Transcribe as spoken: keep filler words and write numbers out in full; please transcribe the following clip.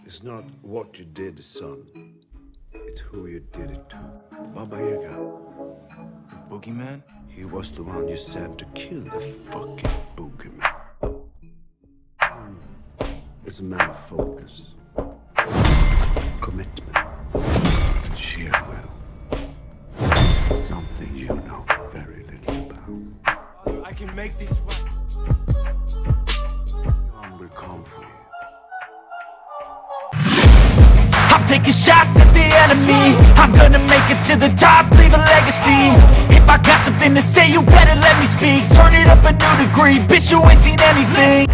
It's not what you did, son. It's who you did it to. Baba Yaga. The boogeyman? He was the one you sent to kill the fucking boogeyman. It's a man of focus, commitment, sheer will. Something you know very little about. I can make these weapons. Jhon will come for you. I'm taking shots at the enemy. I'm gonna make it to the top, leave a legacy. If I got something to say, you better let me speak. Turn it up a new degree, bitch, you ain't seen anything.